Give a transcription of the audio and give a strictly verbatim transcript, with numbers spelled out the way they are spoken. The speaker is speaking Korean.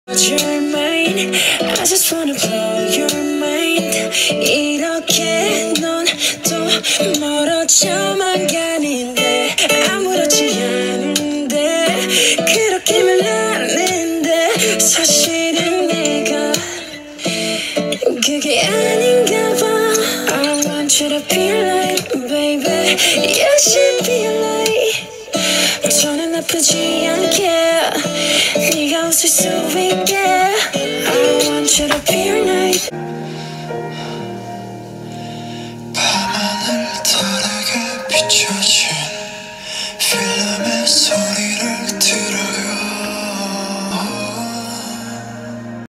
Your mind, I just wanna blow your mind. 이렇게 넌 또 멀어져만 가는데 아무렇지 않은데 그렇게 말하는데 사실은 내가 그게 아닌가 봐. I want you to be like baby, you should be like. 저는 나쁘지 않게 네가 웃을 수 있게 I want you to be your night. 밤하늘 다르게 비춰진